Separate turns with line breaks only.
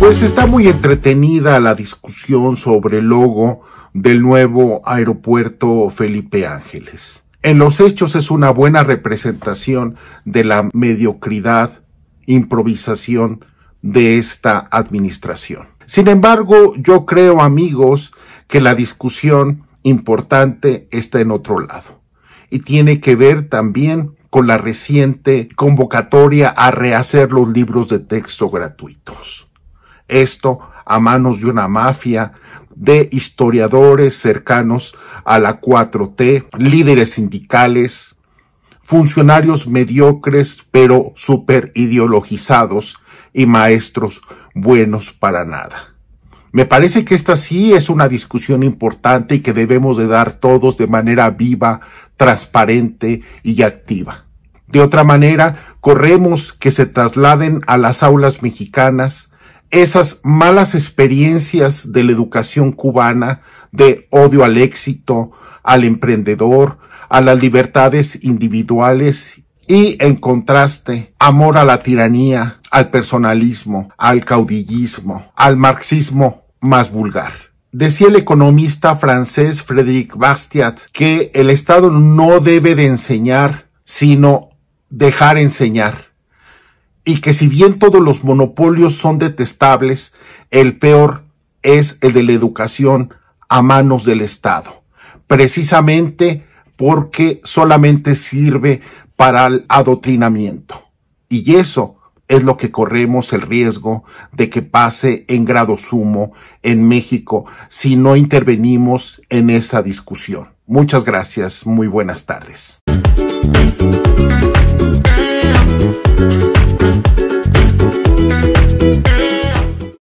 Pues está muy entretenida la discusión sobre el logo del nuevo aeropuerto Felipe Ángeles. En los hechos es una buena representación de la mediocridad, improvisación de esta administración. Sin embargo, yo creo, amigos, que la discusión importante está en otro lado y tiene que ver también con la reciente convocatoria a rehacer los libros de texto gratuitos. Esto a manos de una mafia de historiadores cercanos a la 4T, líderes sindicales, funcionarios mediocres pero súper ideologizados y maestros buenos para nada. Me parece que esta sí es una discusión importante y que debemos de dar todos de manera viva, transparente y activa. De otra manera, corremos que se trasladen a las aulas mexicanas esas malas experiencias de la educación cubana, de odio al éxito, al emprendedor, a las libertades individuales y, en contraste, amor a la tiranía, al personalismo, al caudillismo, al marxismo más vulgar. Decía el economista francés Frédéric Bastiat que el Estado no debe de enseñar, sino dejar enseñar. Y que si bien todos los monopolios son detestables, el peor es el de la educación a manos del Estado, precisamente porque solamente sirve para el adoctrinamiento. Y eso es lo que corremos el riesgo de que pase en grado sumo en México si no intervenimos en esa discusión. Muchas gracias, muy buenas tardes.